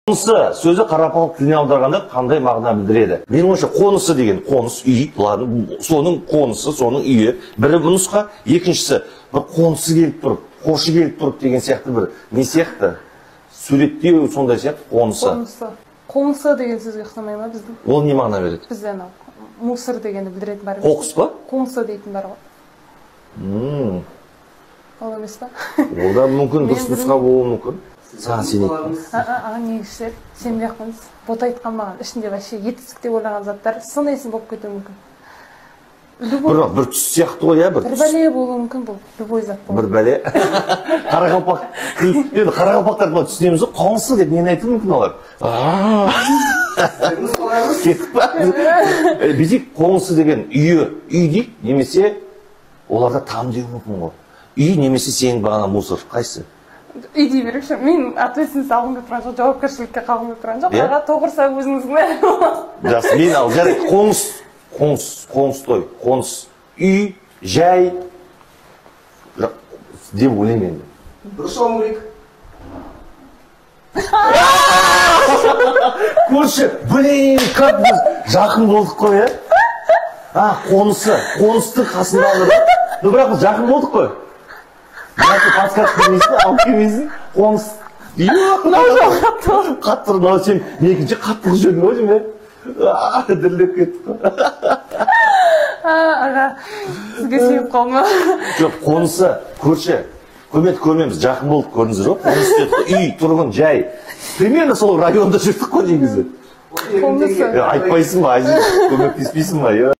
Қонысы сөзі қарапайым тіліне аударғанда қандай мағына білдіреді? Менің ойымша қонысы деген қоныс үй, соның қонысы, соның үйі. Бірі бұл нұсқа, екіншісі бір қонысы келіп тұрып, қошы келіп тұрып деген сияқты бір не сияқты? Суреттеу сондай сияқты қонысы. Қоңсы деген сөзге ұқсамай ма біздің? Ол не мағына береді? Бізде анау мусор дегенді білдіретін бар. Қоқыс па? Қоңсы дейтін бар ғой. Ол емес па? Ол да мүмкін дұрыс нұсқа болуы мүмкін. Саған сенейік. Негізі сенбей ақпаңыз. Бота айтқан маған ішінде вообще етістік деп ойлаған заттар сын есім болып кетуі мүмкін. Бір түс сияқты ғой, иә? Бір бәле болуы мүмкін бұл. Любой зат болуы. Бір бәле. Қарақалпақтар түсінеміз ғой, қонысы деп нені айтуы мүмкін олар? Кетіп па? Бетек қонысы деген үйі, үй дейік, немесе оларда там деу мүмкін ғой. Үй немесе сенің бағана мусор, қайсы? Үй дей берекші, мен ответственность алғым келіп тұрған жоқ, жауапкершілікке қалғым келіп тұрған жоқ. Аға тоғырса өзіңіздің бәрі. Жақсы, мен ал жарайды, қоныс той, қоныс, үй, жай деп ойлаймын енді. Дұрыс жауабым керек. Көрші, как біз жақын болдық қой, е? Қоныстың қасындағы да. Бірақ біз жақын болдық қой. Жақын подсказка бермейсің, алып келмейсің, қоныс. Қатты ұрын, сен екінші қатты жүрдің ғой дейм, е? Дірлеп кеттік қой. Аға, сізге сүйіп қалма. Жоқ, қонысы, көрші. Көрмеміз, жақын болдық, көрдіңіздер ғой? Қоныс деді, үй, тұрғын, жай. Примерно сол районда жүрдік қой негізі. Қонысы. Айтпайсың ба, көмектеспейсің ба?